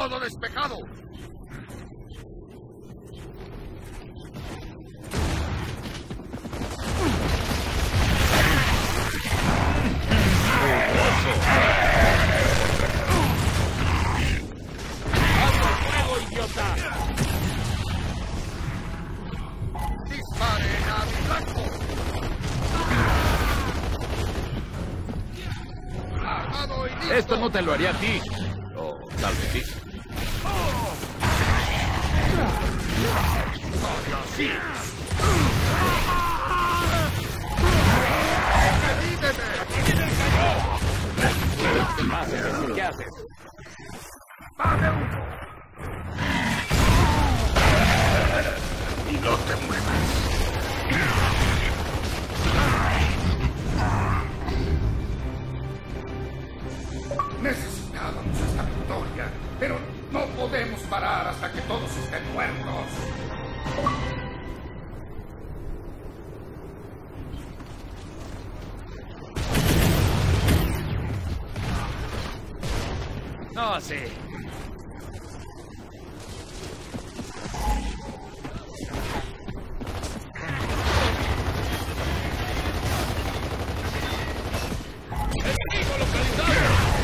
Todo despejado. ¡Disparen a mi blanco! ¡Armado y listo! Esto no te lo haría a ti. O tal vez sí. ¡Sí! ¿Qué pasa? ¿Qué haces? ¡Dame uno! Y no te muevas. Necesitábamos esta victoria, pero no podemos parar hasta que todos estén muertos. No, sí. ¡Enemigo localizado!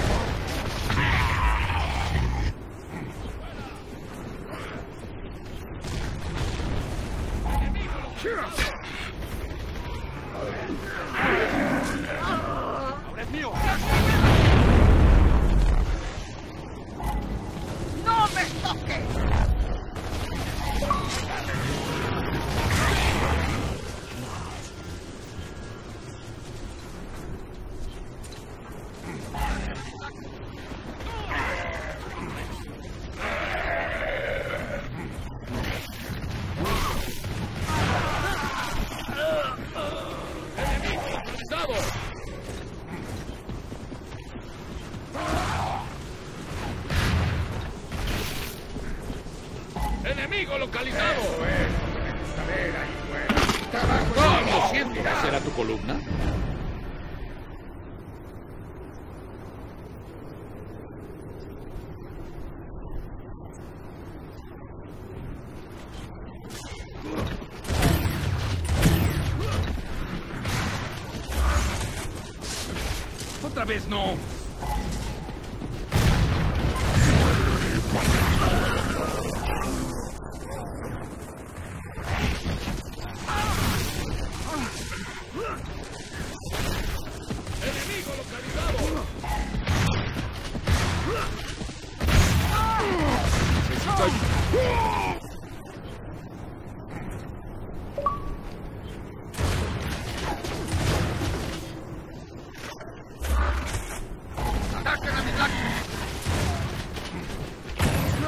¡Ahora es mío! ¡No me toques! ¡Enemigo localizado! ¡Lo siento! ¿Será tu columna? ¡Otra vez no! ¡Enemigo localizado! ¡Ataquen a mi blanco!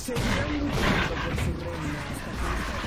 Seguirán luchando por su reino hasta que...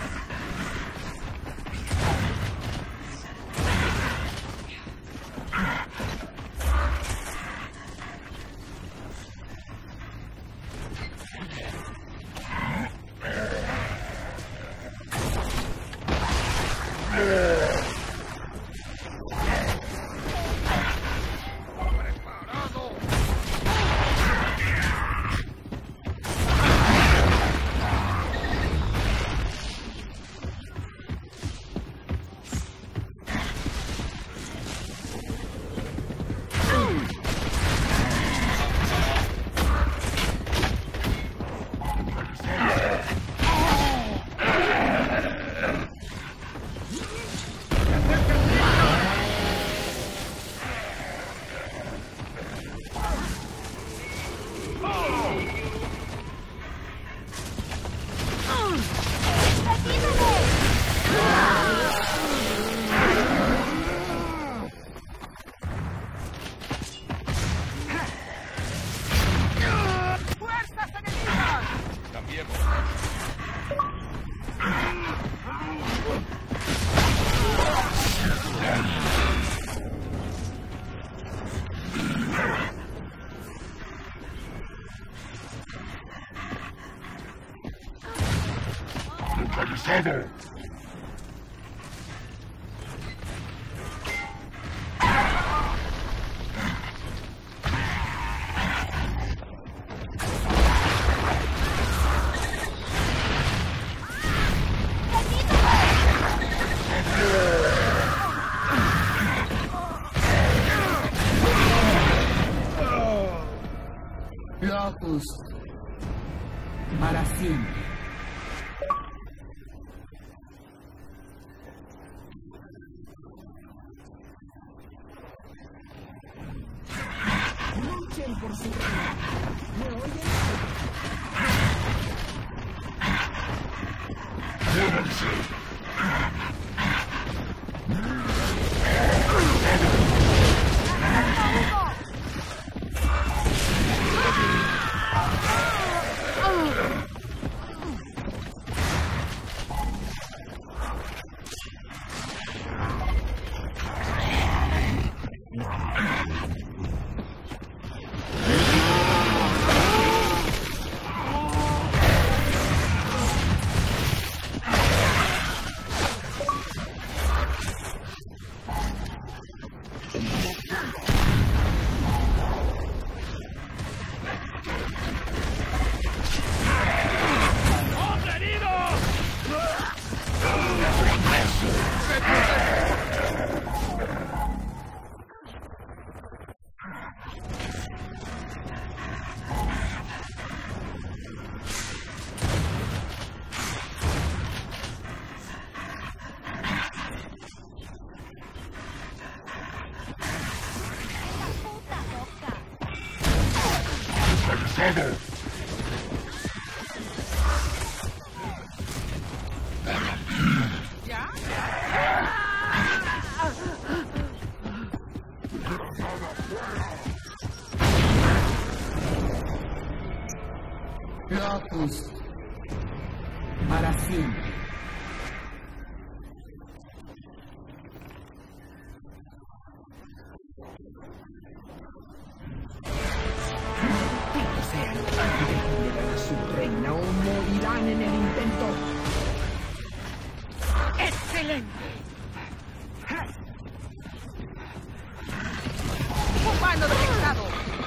¡Localizado! Locus. Para siempre. Luchen por su reino. ¿Me oyen? Locus. Para siempre. Defenderán a su reina o morirán en el intento. ¡Excelente! ¡Humano detectado!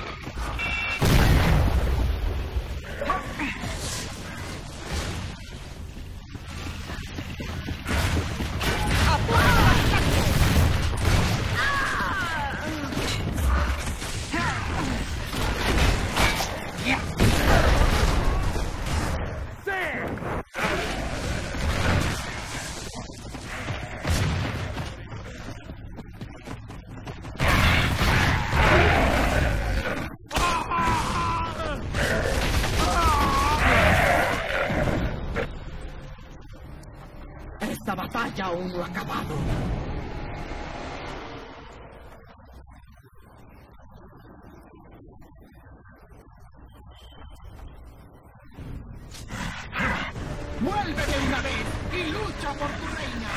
Esta batalla aún no ha acabado. Vuelve de una vez y lucha por tu reina.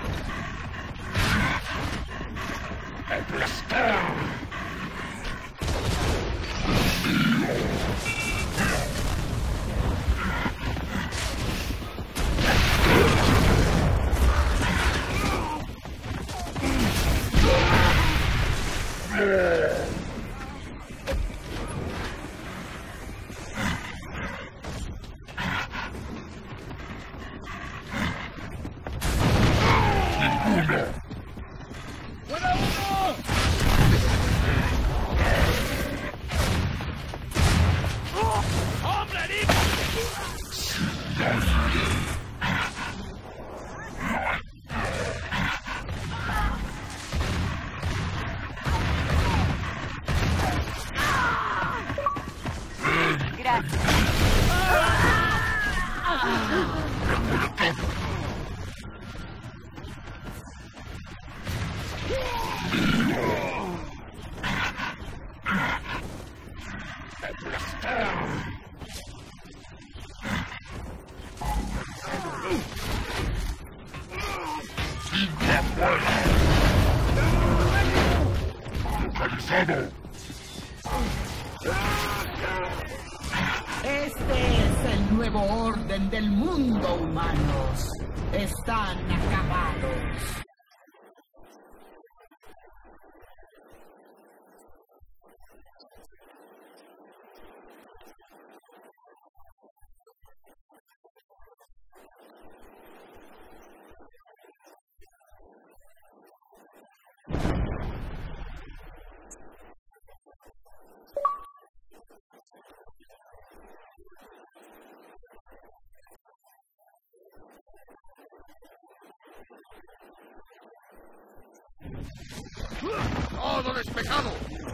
Este es el nuevo orden del mundo, humanos. Están acabados. ¡Todo despejado!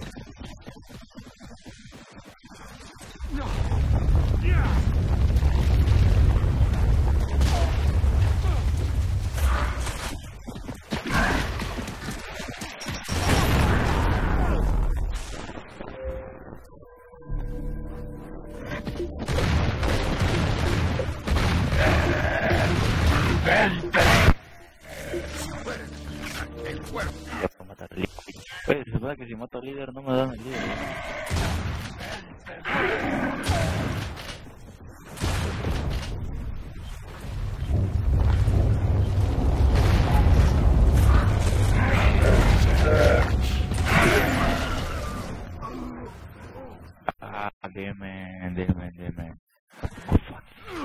El cuerpo. Oye, se supone que si mato al líder no me dan el líder. Ah, dime. Oh, fuck.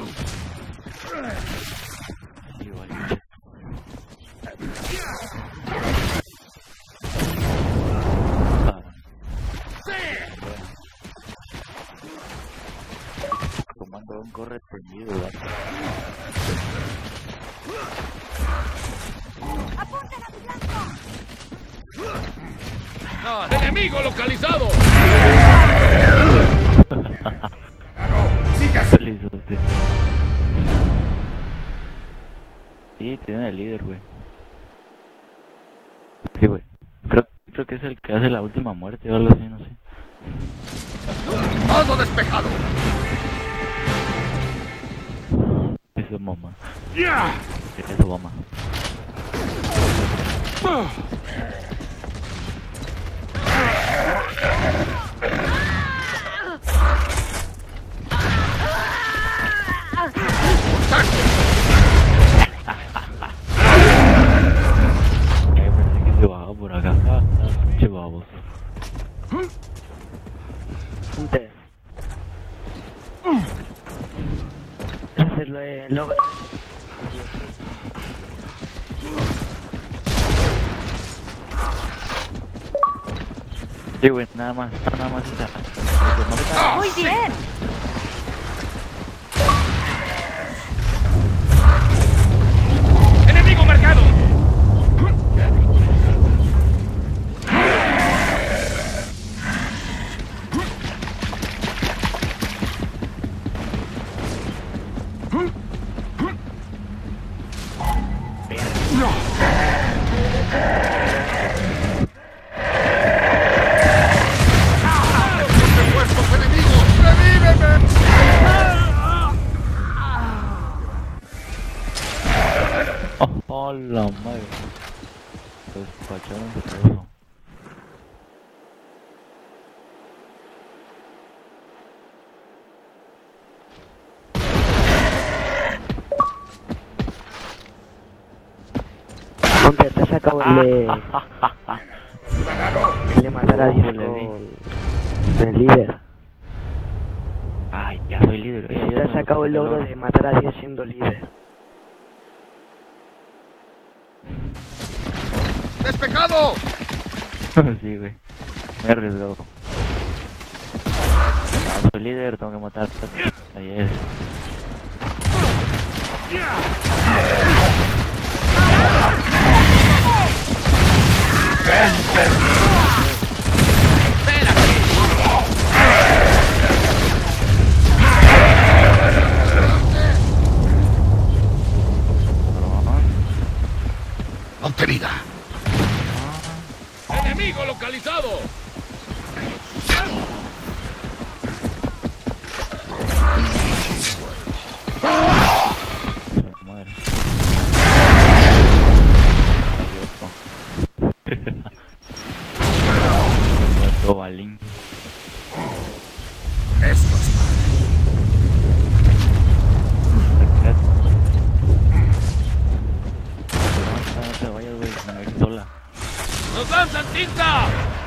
Igual. Comando un corre tendido, ¡Apunten a mi blanco! ¡Enemigo localizado! ¡Sigas! Listo, sí. Sí, tiene el líder, güey. Sí, güey. Creo que es el que hace la última muerte o algo así, no sé. ¡Todo despejado! Eso, mamá. Eso, mamá. Pensé que se bajaba por acá. Pinche baboso. Punte. Hacerlo de logo. Sí, güey, nada más esa. ¡Muy bien! ¡Enemigo marcado! acabó de matar a 10 con el líder. Ay, ya soy líder. Y si te has sacado el logro de matar a 10 siendo líder. ¡Despejado! Sí, güey. Me he arriesgado. Ah, soy líder, tengo que matar. Ahí es. Obtenida. ¡Enemigo localizado! Madre. Muerto balín. Esto es No te vayas, güey, me voy sola. ¡Nos lanzan tinta!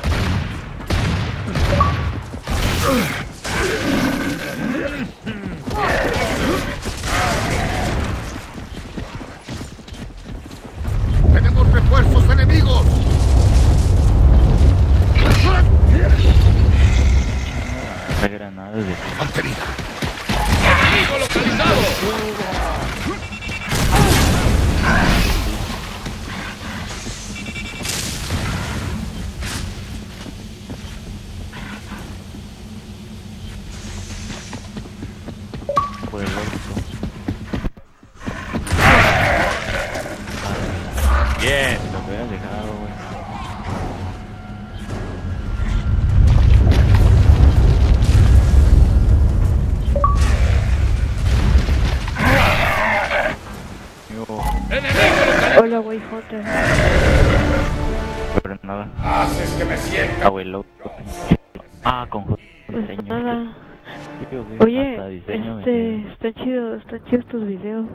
¡Tenemos refuerzos enemigos! Esta granada de... Obtenida. ¡Enemigo localizado! por el orto. Bien, lo que hubieras dejado, güey. Hola, güey, Hunter. Pero nada. Haces que me sienta. Ah, güey, loco. Ah, con Pues diseño. nada. Digo que Oye, hasta diseño están chidos tus videos.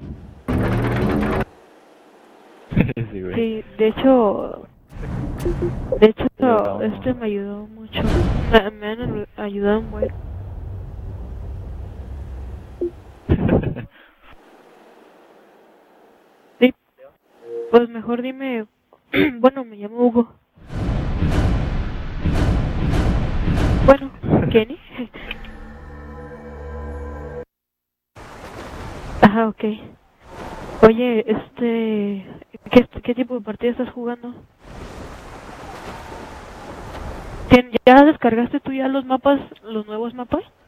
Sí, güey. Sí, de hecho, me ayudó mucho. Me han ayudado muy. Sí, pues mejor dime. Bueno, me llamo Hugo. Bueno, Kenny. Ajá, ok. Oye, ¿qué tipo de partida estás jugando? ¿Ya descargaste tú ya los mapas, los nuevos mapas?